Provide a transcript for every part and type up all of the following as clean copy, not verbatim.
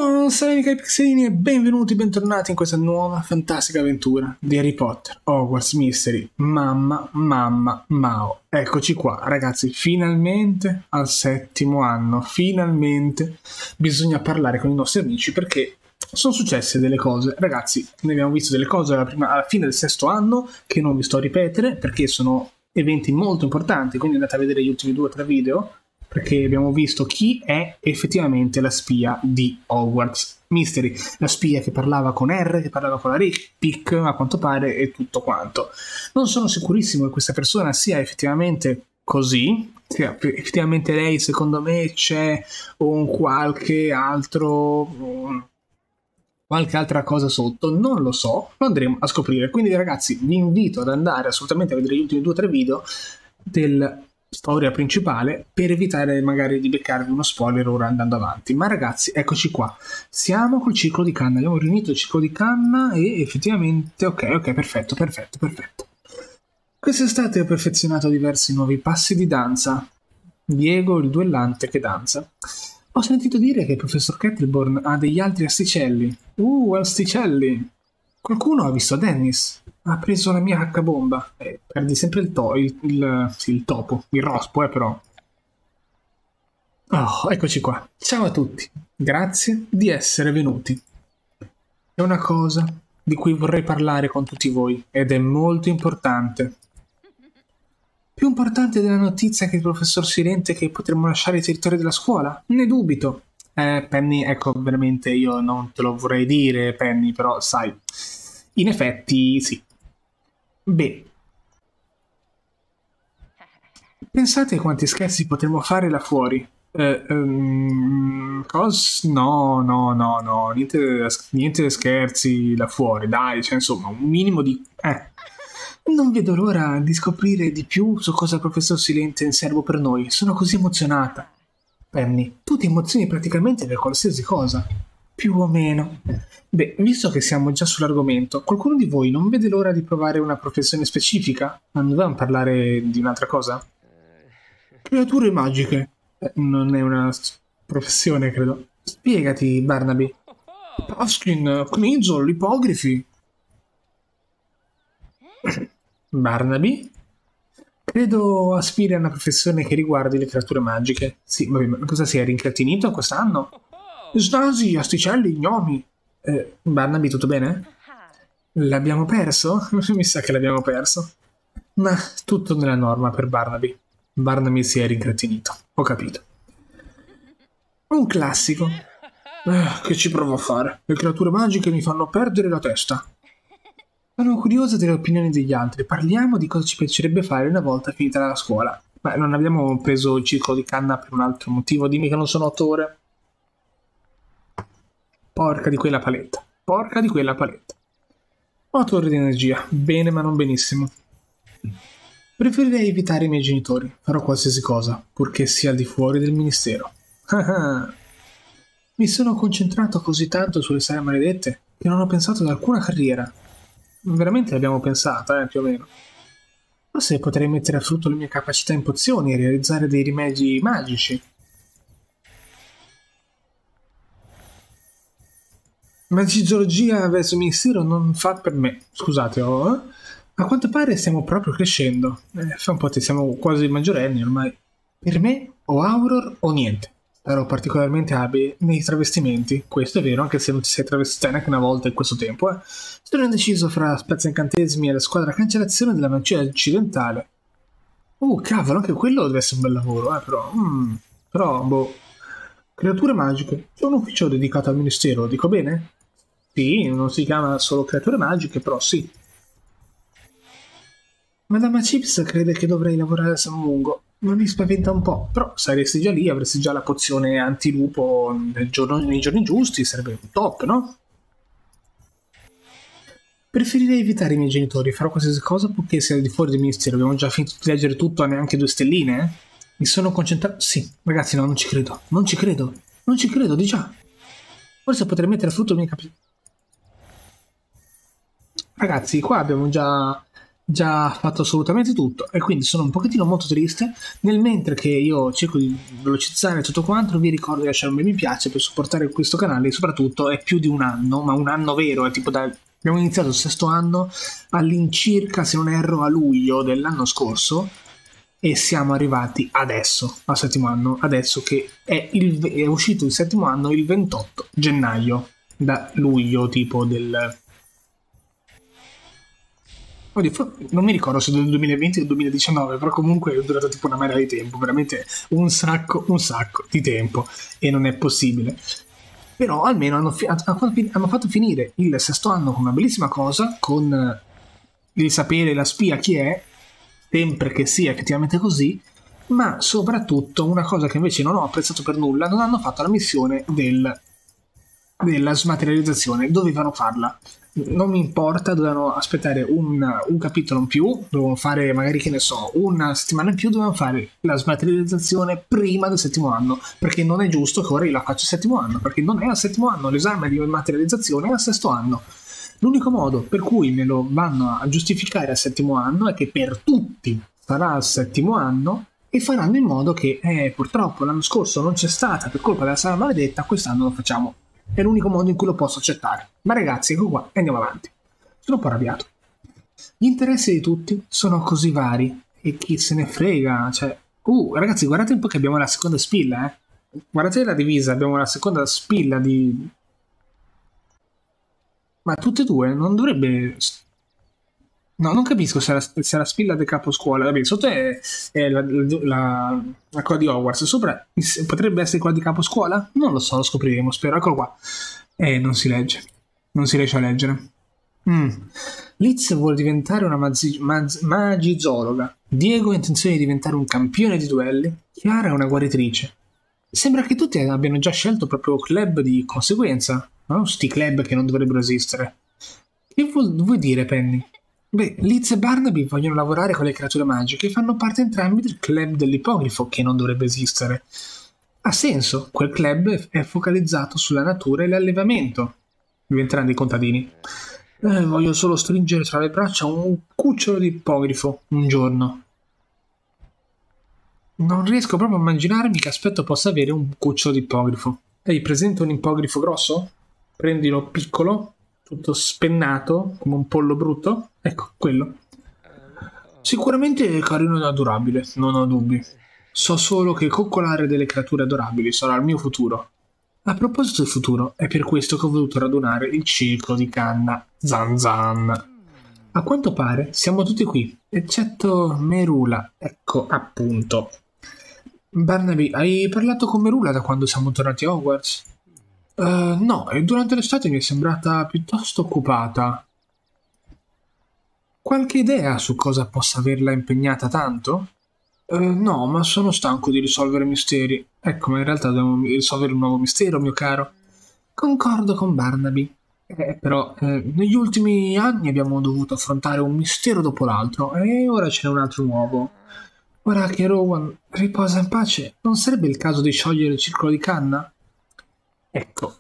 Salve cari pixelini e benvenuti, bentornati in questa nuova fantastica avventura di Harry Potter Hogwarts Mystery. Mamma, mao. Eccoci qua, ragazzi, finalmente al 7° anno, finalmente bisogna parlare con i nostri amici perché sono successe delle cose. Ragazzi, ne abbiamo visto delle cose alla fine del 6° anno che non vi sto a ripetere perché sono eventi molto importanti, quindi andate a vedere gli ultimi 2 o 3 video, perché abbiamo visto chi è effettivamente la spia di Hogwarts Mystery, la spia che parlava con R, che parlava con la Pick, a quanto pare, e tutto quanto. Non sono sicurissimo che questa persona sia effettivamente così, che effettivamente lei, secondo me, c'è un qualche altra cosa sotto, non lo so, lo andremo a scoprire. Quindi ragazzi, vi invito ad andare assolutamente a vedere gli ultimi 2 o 3 video del storia principale per evitare magari di beccarvi uno spoiler ora andando avanti. Ma ragazzi, eccoci qua, siamo col ciclo di canna, abbiamo riunito il ciclo di canna e effettivamente ok, perfetto. Quest'estate ho perfezionato diversi nuovi passi di danza. Diego, il duellante che danza. Ho sentito dire che il professor Kettleborn ha degli altri asticelli. Asticelli! Qualcuno ha visto Dennis. Ha preso la mia H-bomba. Perdi sempre il topo, il rospo, però. Oh, eccoci qua. Ciao a tutti. Grazie di essere venuti. C'è una cosa di cui vorrei parlare con tutti voi, ed è molto importante. Più importante della notizia che il professor Silente che potremmo lasciare i territori della scuola? Ne dubito. Penny, ecco, veramente io non te lo vorrei dire, Penny, però sai, in effetti sì. Beh, pensate quanti scherzi potremmo fare là fuori. No, niente scherzi là fuori, dai, cioè insomma, un minimo di... Non vedo l'ora di scoprire di più su cosa il professor Silente è in serbo per noi, sono così emozionata. Penny, tu ti emozioni praticamente per qualsiasi cosa. Più o meno. Beh, visto che siamo già sull'argomento, qualcuno di voi non vede l'ora di provare una professione specifica? Non dovevamo parlare di un'altra cosa? Creature magiche. Non è una professione, credo. Spiegati, Barnaby. Paskin, Knizzle, ipografi. Barnaby? Credo aspiri a una professione che riguardi le creature magiche. Sì, vabbè, ma cosa si è rincretinito quest'anno? Snasi, asticelli, gnomi. Barnaby, tutto bene? L'abbiamo perso? Mi sa che l'abbiamo perso. Ma tutto nella norma per Barnaby. Barnaby si è rincretinito. Ho capito. Un classico. Che ci provo a fare? Le creature magiche mi fanno perdere la testa. Sono curiosa delle opinioni degli altri. Parliamo di cosa ci piacerebbe fare una volta finita la scuola. Beh, non abbiamo preso il ciclo di canna per un altro motivo. Dimmi che non sono 8 ore. Porca di quella paletta. 8 ore di energia. Bene, ma non benissimo. Preferirei evitare i miei genitori. Farò qualsiasi cosa, purché sia al di fuori del ministero. Mi sono concentrato così tanto sulle sale maledette che non ho pensato ad alcuna carriera. Veramente l'abbiamo pensata, più o meno. Forse potrei mettere a frutto le mie capacità in pozioni e realizzare dei rimedi magici. Magicologia verso il ministero non fa per me. Scusate, a quanto pare stiamo proprio crescendo. Fa un po' siamo quasi maggiorenni ormai. Per me o Auror o niente. Sarò particolarmente abile nei travestimenti. Questo è vero, anche se non ti sei travestita neanche una volta in questo tempo. Sono indeciso fra spezza incantesimi e la squadra cancellazione della magia occidentale. Cavolo, anche quello deve essere un bel lavoro, però... Però, boh... Creature magiche. C'è un ufficio dedicato al ministero, dico bene? Sì, non si chiama solo creature magiche, però sì. Madama Chips crede che dovrei lavorare a San Mungo. Ma mi spaventa un po', però saresti già lì, avresti già la pozione antilupo nei giorni giusti, sarebbe un top, no? Preferirei evitare i miei genitori, farò qualsiasi cosa purché sia al di fuori del ministero. Abbiamo già finito di leggere tutto a neanche 2 stelline, Mi sono concentrato... Sì, ragazzi, no, non ci credo, di già. Forse potrei mettere a frutto il mio capito. Ragazzi, qua abbiamo già già fatto assolutamente tutto e quindi sono un pochettino molto triste. Nel mentre che io cerco di velocizzare tutto quanto, vi ricordo di lasciare un bel mi piace per supportare questo canale. E soprattutto è più di un anno, ma un anno vero, è tipo abbiamo iniziato il sesto anno all'incirca, se non erro, a luglio dell'anno scorso e siamo arrivati adesso, al settimo anno, adesso che è uscito il settimo anno il 28 gennaio, da luglio tipo del... Non mi ricordo se del 2020 o del 2019, però comunque è durato tipo una marea di tempo, veramente un sacco di tempo e non è possibile. Però almeno hanno fatto finire il sesto anno con una bellissima cosa, con il sapere la spia chi è, sempre che sia effettivamente così, ma soprattutto una cosa che invece non ho apprezzato per nulla, non hanno fatto la missione della smaterializzazione, dovevano farla. Non mi importa, dovevano aspettare un capitolo in più, dovevano fare magari, che ne so, una settimana in più, dovevano fare la smaterializzazione prima del settimo anno, perché non è giusto che ora io la faccia al settimo anno, perché non è al settimo anno, l'esame di materializzazione è al sesto anno. L'unico modo per cui me lo vanno a giustificare al settimo anno è che per tutti sarà al settimo anno e faranno in modo che purtroppo l'anno scorso non c'è stata per colpa della sala maledetta, quest'anno lo facciamo. È l'unico modo in cui lo posso accettare. Ma ragazzi, ecco qua, e andiamo avanti. Sono un po' arrabbiato. Gli interessi di tutti sono così vari e chi se ne frega, cioè... ragazzi, guardate un po' che abbiamo la seconda spilla, Guardate la divisa, abbiamo la seconda spilla di... Ma tutte e due non dovrebbe... No, non capisco se è la spilla del capo scuola. Vabbè, sotto è la quella di Hogwarts. Sopra potrebbe essere quella di capo scuola? Non lo so, lo scopriremo, spero. Eccolo qua. Non si legge. Non si riesce a leggere. Liz vuole diventare una magizologa. Diego ha intenzione di diventare un campione di duelli. Chiara è una guaritrice. Sembra che tutti abbiano già scelto proprio club di conseguenza. No? Sti club che non dovrebbero esistere. Che vuoi dire, Penny? Beh, Liz e Barnaby vogliono lavorare con le creature magiche e fanno parte entrambi del club dell'ipogrifo, che non dovrebbe esistere. Ha senso, quel club è focalizzato sulla natura e l'allevamento. Diventeranno dei contadini. Voglio solo stringere tra le braccia un cucciolo di ippogrifo un giorno. Non riesco proprio a immaginarmi che aspetto possa avere un cucciolo di ippogrifo. Hai presente un ippogrifo grosso? Prendilo piccolo, tutto spennato, come un pollo brutto. Ecco, quello. Sicuramente è carino ed adorabile, non ho dubbi. So solo che coccolare delle creature adorabili sarà il mio futuro. A proposito del futuro, è per questo che ho voluto radunare il circolo di canna Zan Zan. A quanto pare siamo tutti qui, eccetto Merula. Ecco, appunto. Barnaby, hai parlato con Merula da quando siamo tornati a Hogwarts? No, e durante l'estate mi è sembrata piuttosto occupata. Qualche idea su cosa possa averla impegnata tanto? No, ma sono stanco di risolvere misteri. Ecco, ma in realtà dobbiamo risolvere un nuovo mistero, mio caro. Concordo con Barnaby. Però negli ultimi anni abbiamo dovuto affrontare un mistero dopo l'altro e ora ce n'è un altro nuovo. Ora che Rowan riposa in pace, non sarebbe il caso di sciogliere il circolo di canna? Ecco.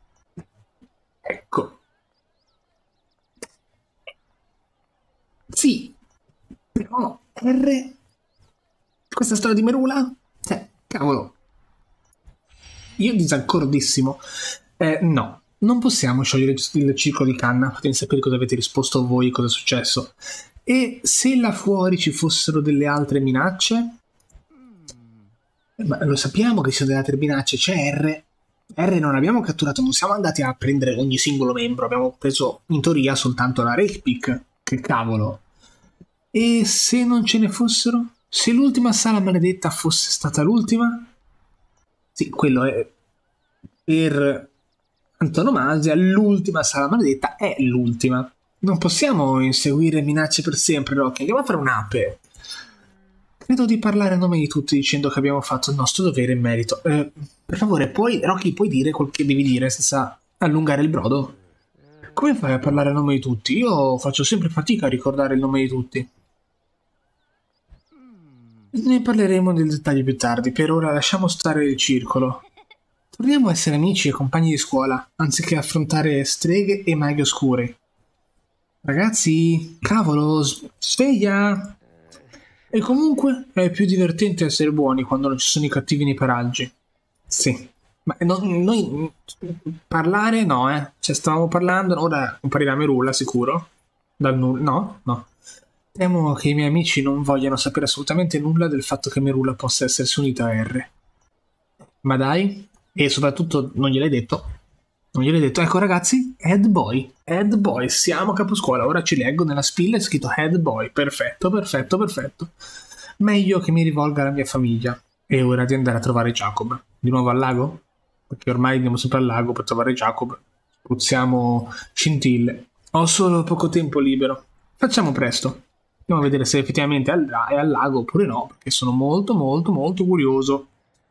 Sì, però questa storia di Merula? Cavolo, io disaccordissimo. No, non possiamo sciogliere il circolo di canna. Fatemi sapere cosa avete risposto voi, cosa è successo. E se là fuori ci fossero delle altre minacce? Ma lo sappiamo che ci sono delle altre minacce. C'è R non abbiamo catturato, non siamo andati a prendere ogni singolo membro, abbiamo preso in teoria soltanto la Rakepick. Che cavolo. E se non ce ne fossero? Se l'ultima sala maledetta fosse stata l'ultima? Sì, quello è per antonomasia, l'ultima sala maledetta è l'ultima. Non possiamo inseguire minacce per sempre, Rocky. Andiamo a fare un'ape. Credo di parlare a nome di tutti dicendo che abbiamo fatto il nostro dovere in merito. Per favore, Rocky, puoi dire quel che devi dire senza allungare il brodo? Come fai a parlare a nome di tutti? Io faccio sempre fatica a ricordare il nome di tutti. Ne parleremo nel dettaglio più tardi. Per ora lasciamo stare il circolo. Torniamo a essere amici e compagni di scuola, anziché affrontare streghe e maghi oscuri. Ragazzi, cavolo, sveglia! E comunque è più divertente essere buoni quando non ci sono i cattivi nei paraggi. Sì. Ma noi parlare no, eh. Cioè, stavamo parlando, ora comparirà Merulla, sicuro. Dal nulla. No, no. Temo che i miei amici non vogliano sapere assolutamente nulla del fatto che Merulla possa essersi unita a R. Ma dai, e soprattutto non gliel'hai detto. Non gliel'hai detto. Ecco ragazzi, Head Boy. Head Boy, siamo a caposcuola. Ora ci leggo nella spilla è scritto Head Boy. Perfetto, perfetto, perfetto. Meglio che mi rivolga alla mia famiglia. È ora di andare a trovare Jacob. Di nuovo al lago? Perché ormai andiamo sempre al lago per trovare Jacob. Puzziamo scintille. Ho solo poco tempo libero. Facciamo presto. Andiamo a vedere se effettivamente è al lago oppure no, perché sono molto molto molto curioso.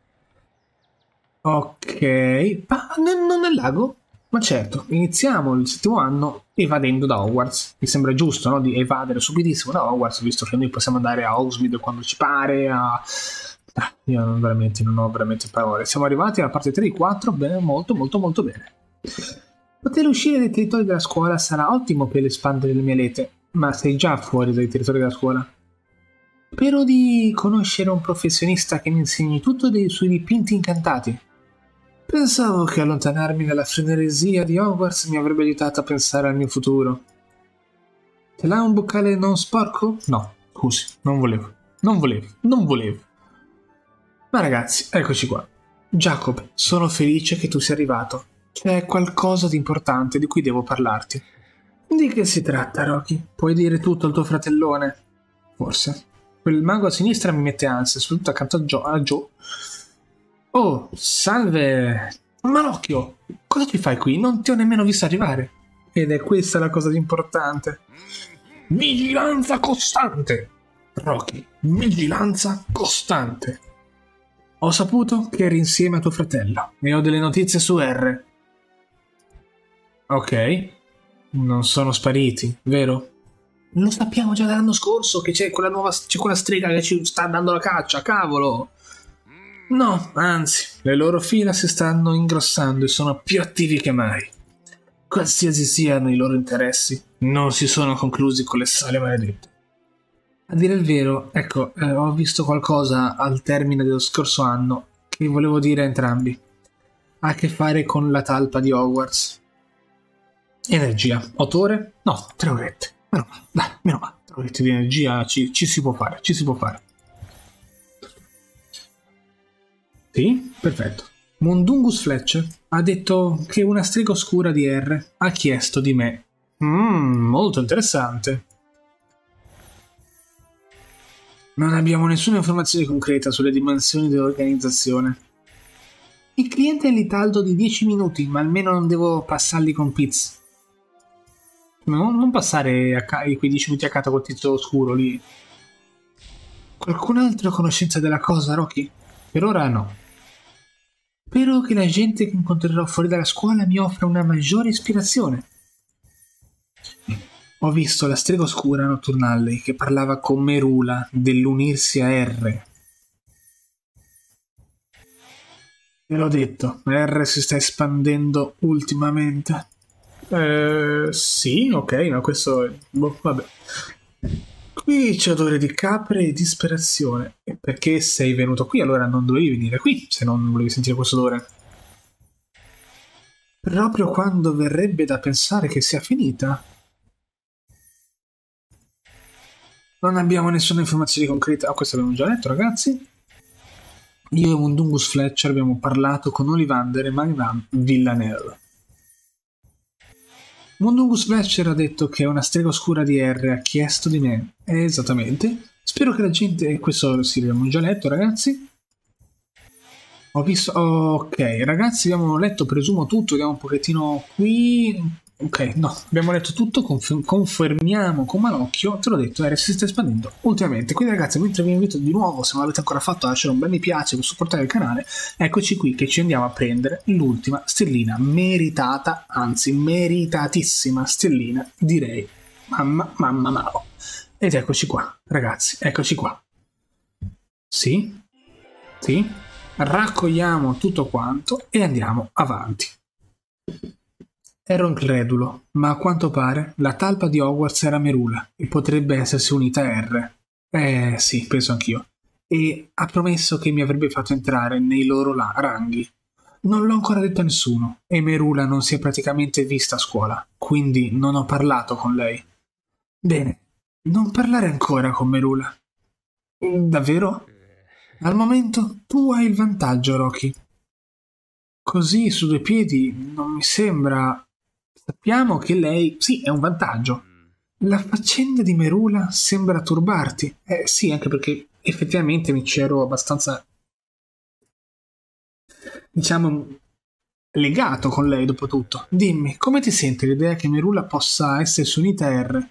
Ok, ma non nel lago? Ma certo, iniziamo il settimo anno evadendo da Hogwarts. Mi sembra giusto, no? Di evadere subitissimo da Hogwarts, visto che noi possiamo andare a Hogsmeade quando ci pare. Io non ho veramente parole. Siamo arrivati alla parte 3 di 4, bene, molto molto molto bene. Poter uscire dai territori della scuola sarà ottimo per espandere le mie lete, ma sei già fuori dai territori della scuola. Spero di conoscere un professionista che mi insegni tutto sui dipinti incantati. Pensavo che allontanarmi dalla frenesia di Hogwarts mi avrebbe aiutato a pensare al mio futuro. Ce l'hai un boccale non sporco? No, scusi, non volevo. Ma ragazzi, eccoci qua. Jacob, sono felice che tu sia arrivato. C'è qualcosa di importante di cui devo parlarti. Di che si tratta, Rocky? Puoi dire tutto al tuo fratellone? Forse. Quel mago a sinistra mi mette ansia, soprattutto accanto a Joe. Oh, salve! Malocchio! Cosa ci fai qui? Non ti ho nemmeno visto arrivare. Ed è questa la cosa importante. Vigilanza costante! Rocky, vigilanza costante. Ho saputo che eri insieme a tuo fratello e ho delle notizie su R. Ok. Non sono spariti, vero? Lo sappiamo già dall'anno scorso che c'è quella strega che ci sta dando la caccia, cavolo! No, anzi, le loro fila si stanno ingrossando e sono più attivi che mai. Qualsiasi siano i loro interessi, non si sono conclusi con le sale maledette. A dire il vero, ecco, ho visto qualcosa al termine dello scorso anno che volevo dire a entrambi. Ha a che fare con la talpa di Hogwarts. Energia. Autore? No, 3 orette. Meno male, dai, meno male. 3 orette di energia ci si può fare, ci si può fare. Sì, perfetto. Mundungus Fletcher ha detto che una strega oscura di R ha chiesto di me. Molto interessante. Non abbiamo nessuna informazione concreta sulle dimensioni dell'organizzazione. Il cliente è in ritardo di 10 minuti, ma almeno non devo passarli con Piz. No, non passare quei 10 minuti a casa col tizio oscuro lì. Qualcun altro ha conoscenza della cosa, Rocky? Per ora no. Spero che la gente che incontrerò fuori dalla scuola mi offra una maggiore ispirazione. Ho visto la strega oscura Nocturnale che parlava con Merula dell'unirsi a R. Te l'ho detto, R si sta espandendo ultimamente. Sì, ok, ma questo... vabbè. Qui c'è odore di capre e disperazione. E perché sei venuto qui? Allora non dovevi venire qui, se non volevi sentire questo odore. Proprio quando verrebbe da pensare che sia finita. Non abbiamo nessuna informazione concreta. Questo abbiamo già letto, ragazzi. Io e Mundungus Fletcher abbiamo parlato con Ollivander e Magnan Villanelle. Mundungus Fletcher ha detto che una strega oscura di R ha chiesto di me. Esattamente. Spero che la gente... Questo sì, l'abbiamo già letto, ragazzi. Ho visto... Ok, ragazzi, abbiamo letto, presumo tutto. Vediamo un pochettino qui... Ok, no, abbiamo letto tutto, confermiamo con Malocchio, te l'ho detto, R si sta espandendo ultimamente, quindi ragazzi, mentre vi invito di nuovo, se non l'avete ancora fatto, a lasciare un bel mi piace per supportare il canale, eccoci qui che ci andiamo a prendere l'ultima stellina meritata, anzi meritatissima stellina, direi, mamma Mao. Ed eccoci qua, ragazzi, eccoci qua. Sì, raccogliamo tutto quanto e andiamo avanti. Ero incredulo, ma a quanto pare la talpa di Hogwarts era Merula e potrebbe essersi unita a R. Sì, penso anch'io. E ha promesso che mi avrebbe fatto entrare nei loro ranghi. Non l'ho ancora detto a nessuno e Merula non si è praticamente vista a scuola, quindi non ho parlato con lei. Bene, non parlare ancora con Merula. Davvero? Al momento tu hai il vantaggio, Rocky. Così su due piedi non mi sembra. Sappiamo che lei, sì, è un vantaggio. La faccenda di Merula sembra turbarti. Sì, anche perché effettivamente mi c'ero abbastanza, diciamo, legato con lei dopo tutto. Dimmi, come ti senti l'idea che Merula possa essersi unita a R?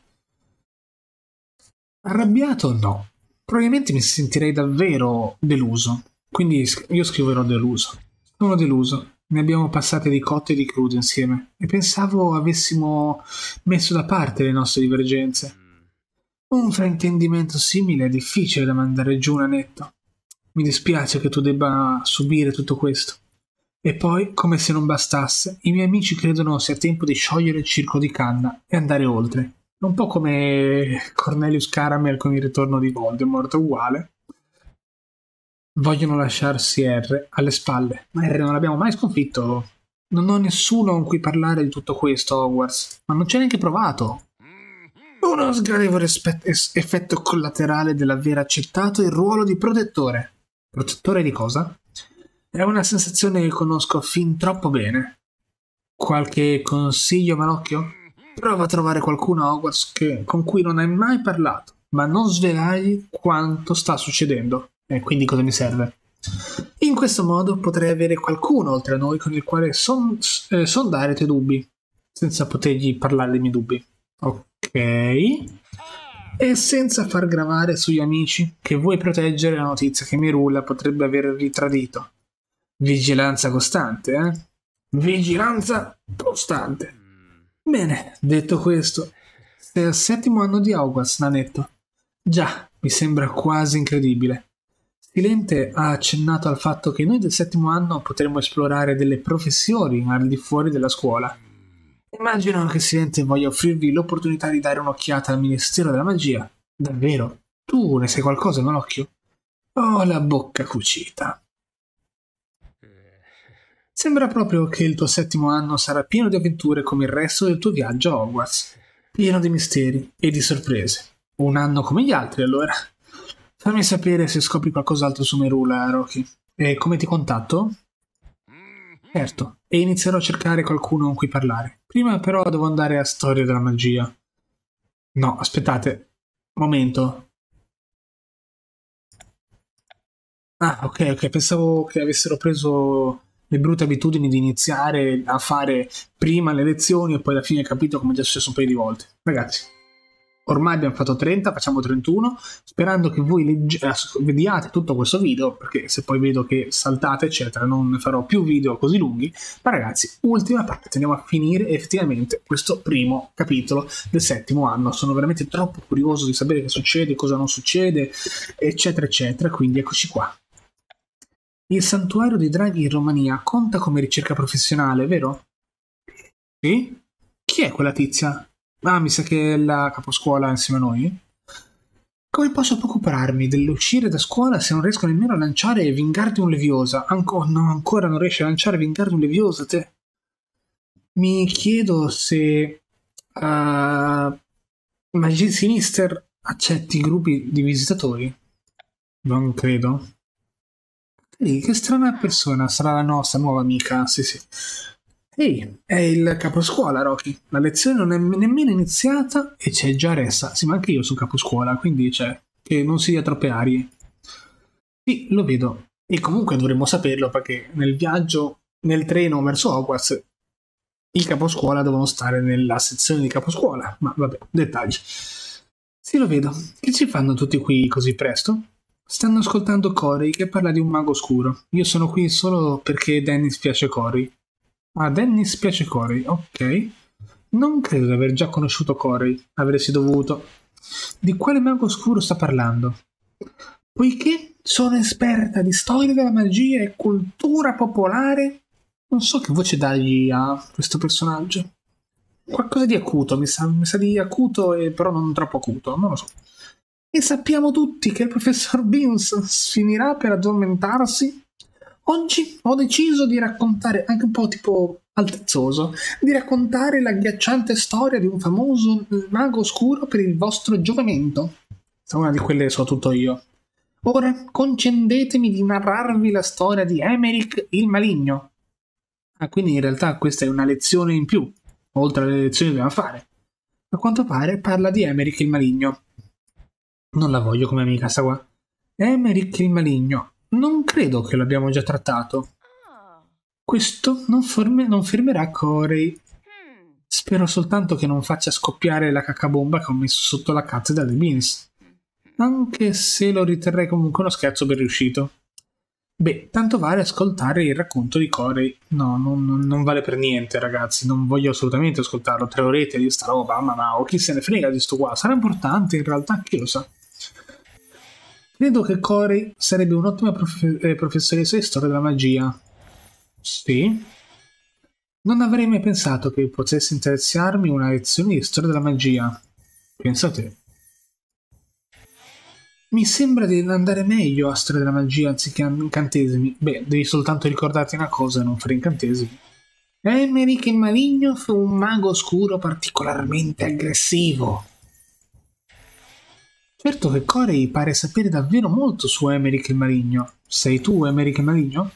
Arrabbiato? No. Probabilmente mi sentirei davvero deluso. Quindi io scriverò deluso. Sono deluso. Ne abbiamo passate di cotte e di crude insieme e pensavo avessimo messo da parte le nostre divergenze. Un fraintendimento simile è difficile da mandare giù, Nanetto. Mi dispiace che tu debba subire tutto questo. E poi, come se non bastasse, i miei amici credono sia tempo di sciogliere il circo di canna e andare oltre. Un po' come Cornelius Caramel con il ritorno di Voldemort, uguale. Vogliono lasciarsi R alle spalle, ma R non l'abbiamo mai sconfitto. Non ho nessuno con cui parlare di tutto questo, Hogwarts, ma non ci ho neanche provato. Uno sgradevole effetto collaterale dell'aver accettato il ruolo di protettore. Protettore di cosa? È una sensazione che conosco fin troppo bene. Qualche consiglio, Malocchio? Prova a trovare qualcuno a Hogwarts con cui non hai mai parlato, ma non svelargli quanto sta succedendo. E quindi cosa mi serve? In questo modo potrei avere qualcuno oltre a noi con il quale sondare i tuoi dubbi, senza potergli parlare dei miei dubbi. Ok. E senza far gravare sugli amici che vuoi proteggere la notizia che Merula potrebbe avervi tradito. Vigilanza costante, eh? Vigilanza costante. Bene, detto questo, sei al 7° anno di Hogwarts, Nanetto. Già, mi sembra quasi incredibile. Silente ha accennato al fatto che noi del 7° anno potremmo esplorare delle professioni al di fuori della scuola. Immagino che Silente voglia offrirvi l'opportunità di dare un'occhiata al Ministero della Magia. Davvero? Tu ne sai qualcosa, Malocchio? Ho la bocca cucita. Sembra proprio che il tuo 7° anno sarà pieno di avventure come il resto del tuo viaggio a Hogwarts. Pieno di misteri e di sorprese. Un anno come gli altri, allora. Fammi sapere se scopri qualcos'altro su Merula, Rocky. E come ti contatto? Certo, e inizierò a cercare qualcuno con cui parlare. Prima però devo andare a Storia della Magia. No, aspettate. Momento. Ah, ok, pensavo che avessero preso le brutte abitudini di iniziare a fare prima le lezioni e poi alla fine capito come già è successo un paio di volte. Ragazzi, ormai abbiamo fatto 30, facciamo 31, sperando che voi vediate tutto questo video, perché se poi vedo che saltate eccetera non ne farò più video così lunghi. Ma ragazzi, ultima parte, andiamo a finire effettivamente questo primo capitolo del 7° anno. Sono veramente troppo curioso di sapere che succede, cosa non succede, eccetera eccetera, quindi eccoci qua. Il santuario dei draghi in Romania conta come ricerca professionale, vero? Sì? Chi è quella tizia? Ah, mi sa che è la caposcuola insieme a noi. Come posso preoccuparmi dell'uscire da scuola se non riesco nemmeno a lanciare Wingardium Leviosa? Ancora non riesci a lanciare Wingardium Leviosa, te? Mi chiedo se Magie Sinister accetti gruppi di visitatori. Non credo. Ehi, che strana persona, sarà la nostra nuova amica, sì. Ehi, è il caposcuola, Rocky. La lezione non è nemmeno iniziata e c'è già ressa. Sì, ma anche io sono caposcuola, quindi c'è. Che non si dia troppe arie. Sì, lo vedo. E comunque dovremmo saperlo perché nel viaggio, nel treno verso Hogwarts, i caposcuola devono stare nella sezione di caposcuola. Ma vabbè, dettagli. Sì, lo vedo. Che ci fanno tutti qui così presto? Stanno ascoltando Corey che parla di un mago oscuro. Io sono qui solo perché Dennis piace Corey. Ah, Dennis piace Corey, ok. Non credo di aver già conosciuto Corey, avresti dovuto. Di quale mago oscuro sta parlando? Poiché sono esperta di storia della magia e cultura popolare, non so che voce dargli a questo personaggio. qualcosa di acuto, mi sa di acuto, però non troppo acuto, non lo so. E sappiamo tutti che il professor Beans finirà per addormentarsi. Oggi ho deciso di raccontare, anche un po' tipo altezzoso, di raccontare l'agghiacciante storia di un famoso mago oscuro per il vostro giovamento. Una di quelle so tutto io. Ora concedetemi di narrarvi la storia di Emeric il Maligno. Ah, quindi in realtà questa è una lezione in più, oltre alle lezioni che dobbiamo fare. A quanto pare parla di Emeric il Maligno. Non la voglio come amica, sta qua. Emeric il Maligno. Non credo che l'abbiamo già trattato. Questo non fermerà Corey. Spero soltanto che non faccia scoppiare la cacabomba che ho messo sotto la cattedra di Beans. Anche se lo riterrei comunque uno scherzo ben riuscito. Beh, tanto vale ascoltare il racconto di Corey. No, non vale per niente, ragazzi. Non voglio assolutamente ascoltarlo. 3 orette di sta roba, ma chi se ne frega di sto qua? Sarà importante in realtà, chi lo sa. Credo che Corey sarebbe un'ottima professoressa di storia della magia. Sì? Non avrei mai pensato che potesse interessarmi una lezione di storia della magia. Pensa a te. Mi sembra di andare meglio a storia della magia anziché a incantesimi. Beh, devi soltanto ricordarti una cosa e non fare incantesimi. Emeric il Maligno fu un mago oscuro particolarmente aggressivo. Certo che Corey pare sapere davvero molto su Emeric il Maligno. Sei tu Emeric il Maligno?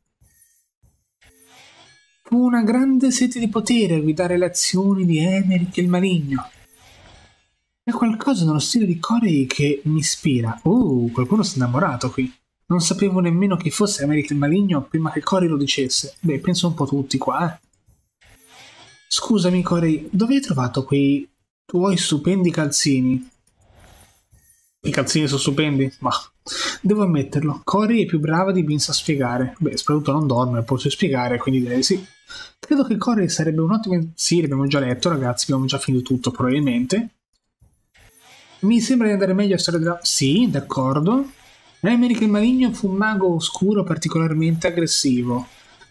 Fu una grande sete di potere a guidare le azioni di Emeric il Maligno. È qualcosa nello stile di Corey che mi ispira. Qualcuno si è innamorato qui. Non sapevo nemmeno chi fosse Emeric il Maligno prima che Corey lo dicesse. Beh, penso un po' tutti qua, Scusami, Corey, dove hai trovato quei tuoi stupendi calzini? I calzini sono stupendi? Ma devo ammetterlo, Corey è più brava di Vince a spiegare. Beh, soprattutto non dorme, posso spiegare, quindi direi sì. Credo che Corey sarebbe un ottimo... Sì, l'abbiamo già letto, ragazzi, abbiamo già finito tutto, probabilmente. Mi sembra di andare meglio a storia della... Sì, d'accordo. Emeric il Maligno fu un mago oscuro particolarmente aggressivo.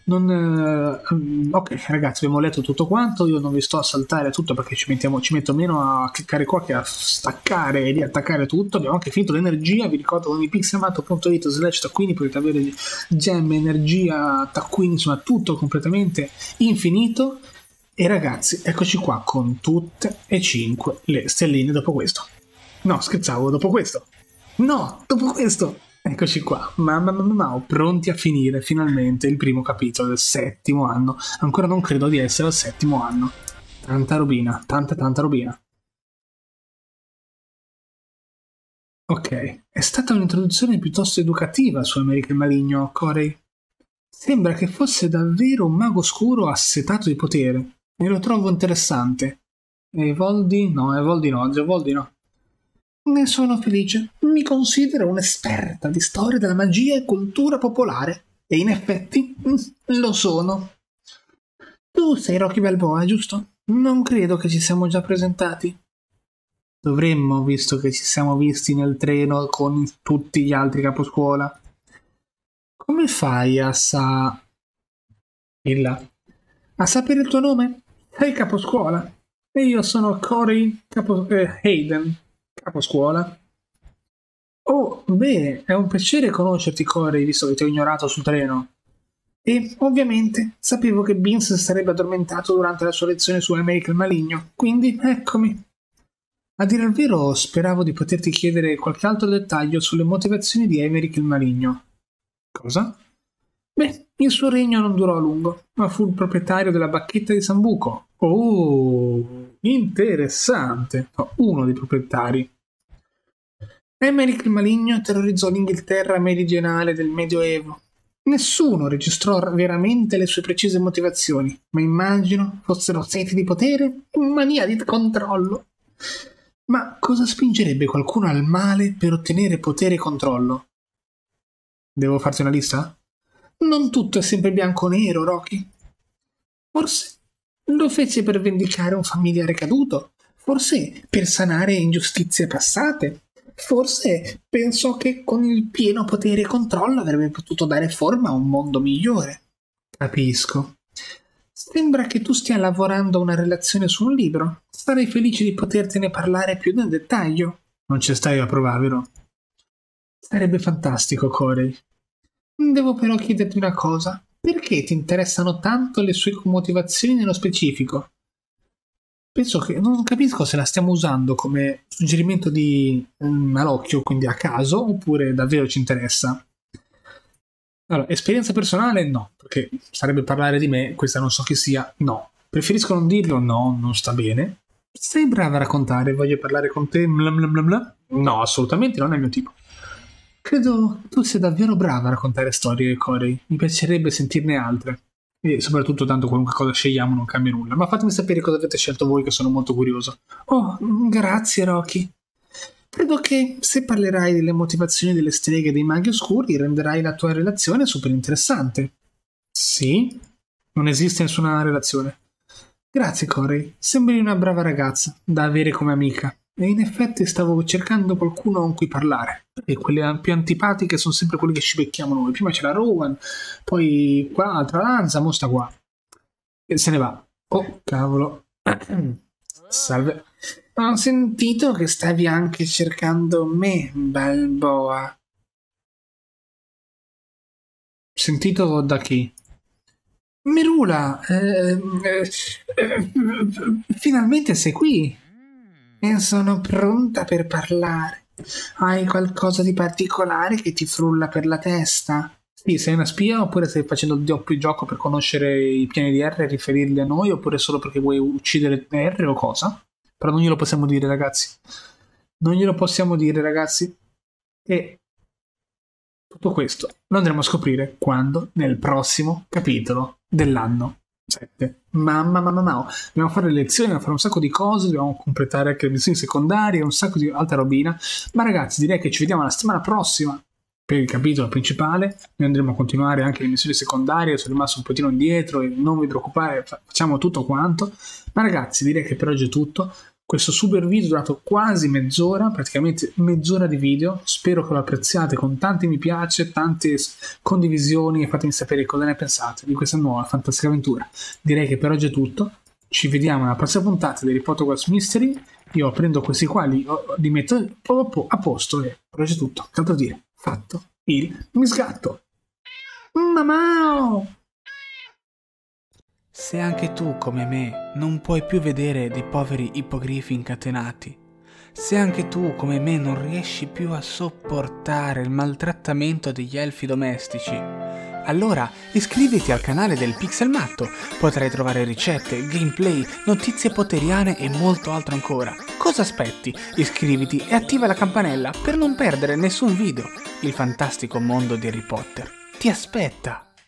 Ok, ragazzi, abbiamo letto tutto quanto. Io non vi sto a saltare tutto perché ci metto meno a cliccare qua che a staccare e riattaccare tutto. Abbiamo anche finito l'energia. Vi ricordo con pixelmato.it/taccuini potete avere gemme, energia, taccuini, insomma tutto completamente infinito. E ragazzi, eccoci qua con tutte e 5 le stelline dopo questo. No, scherzavo, dopo questo. No, dopo questo. Eccoci qua, mamma, pronti a finire finalmente il primo capitolo del 7° anno. Ancora non credo di essere al 7° anno. Tanta robina, tanta robina. Ok, è stata un'introduzione piuttosto educativa su Emeric il Maligno, Corey. Sembra che fosse davvero un mago oscuro assetato di potere, e lo trovo interessante. Evoldi no. Ne sono felice. Mi considero un'esperta di storia della magia e cultura popolare. E in effetti lo sono. Tu sei Rocky Balboa, giusto? Non credo che ci siamo già presentati. Dovremmo, visto che ci siamo visti nel treno con tutti gli altri caposcuola. Come fai a a sapere il tuo nome? Sei caposcuola. E io sono Corey Hayden, caposcuola. Oh, beh, è un piacere conoscerti, Corey, visto che ti ho ignorato sul treno. E, ovviamente, sapevo che Beans sarebbe addormentato durante la sua lezione su Emeric il Maligno, quindi eccomi. A dire il vero, speravo di poterti chiedere qualche altro dettaglio sulle motivazioni di Emeric il Maligno. Cosa? Beh, il suo regno non durò a lungo, ma fu il proprietario della bacchetta di Sambuco. Oh, interessante. Uno dei proprietari. Emeric il Maligno terrorizzò l'Inghilterra meridionale del Medioevo. Nessuno registrò veramente le sue precise motivazioni, ma immagino fossero seti di potere e mania di controllo. Ma cosa spingerebbe qualcuno al male per ottenere potere e controllo? Devo farti una lista? Non tutto è sempre bianco o nero, Rocky. Forse lo fece per vendicare un familiare caduto, forse per sanare ingiustizie passate, forse pensò che con il pieno potere e controllo avrebbe potuto dare forma a un mondo migliore. Capisco. Sembra che tu stia lavorando a una relazione su un libro. Sarei felice di potertene parlare più nel dettaglio. Non ci stai a provare, vero? Sarebbe fantastico, Corey. Devo però chiederti una cosa. Perché ti interessano tanto le sue motivazioni nello specifico? Penso che non capisco se la stiamo usando come suggerimento di malocchio, quindi a caso, oppure davvero ci interessa. Allora, esperienza personale? No, perché sarebbe parlare di me, questa non so chi sia, no. Preferisco non dirlo? No, non sta bene. Sei brava a raccontare, voglio parlare con te, bla bla bla bla? No, assolutamente non è il mio tipo. Credo tu sia davvero brava a raccontare storie, Corey. Mi piacerebbe sentirne altre. E soprattutto tanto qualunque cosa scegliamo non cambia nulla. Ma fatemi sapere cosa avete scelto voi, che sono molto curioso. Oh, grazie, Rocky. Credo che se parlerai delle motivazioni delle streghe e dei maghi oscuri renderai la tua relazione super interessante. Sì? Non esiste nessuna relazione. Grazie, Corey. Sembri una brava ragazza da avere come amica. E in effetti stavo cercando qualcuno con cui parlare. Perché quelle più antipatiche sono sempre quelle che ci becchiamo noi. Prima c'era Rowan, poi quell'altra Lanza, mo sta qua. E se ne va. Oh, cavolo. Salve. Ho sentito che stavi anche cercando me, Balboa. Sentito da chi? Merula, finalmente sei qui. E sono pronta per parlare. Hai qualcosa di particolare che ti frulla per la testa? Sì, sei una spia oppure stai facendo il doppio gioco per conoscere i piani di R e riferirli a noi oppure solo perché vuoi uccidere R o cosa? Però non glielo possiamo dire, ragazzi. Non glielo possiamo dire, ragazzi. E tutto questo lo andremo a scoprire quando? Nel prossimo capitolo dell'anno 7. Mamma. Dobbiamo fare le lezioni, dobbiamo fare un sacco di cose, dobbiamo completare anche le missioni secondarie, un sacco di altra robina. Ma ragazzi, direi che ci vediamo la settimana prossima per il capitolo principale. Noi andremo a continuare anche le missioni secondarie, sono rimasto un pochino indietro e non vi preoccupare, facciamo tutto quanto. Ma ragazzi, direi che per oggi è tutto. Questo super video è durato quasi mezz'ora, praticamente mezz'ora di video. Spero che lo apprezziate con tanti mi piace, tante condivisioni e fatemi sapere cosa ne pensate di questa nuova fantastica avventura. Direi che per oggi è tutto. Ci vediamo alla prossima puntata di Harry Potter What's Mystery. Io prendo questi qua, li metto a posto e per oggi è tutto. Che altro dire? Fatto il misgatto. Mamma! Se anche tu, come me, non puoi più vedere dei poveri ippogrifi incatenati, se anche tu, come me, non riesci più a sopportare il maltrattamento degli elfi domestici, allora iscriviti al canale del Pixelmatto. Potrai trovare ricette, gameplay, notizie potteriane e molto altro ancora. Cosa aspetti? Iscriviti e attiva la campanella per non perdere nessun video. Il fantastico mondo di Harry Potter ti aspetta!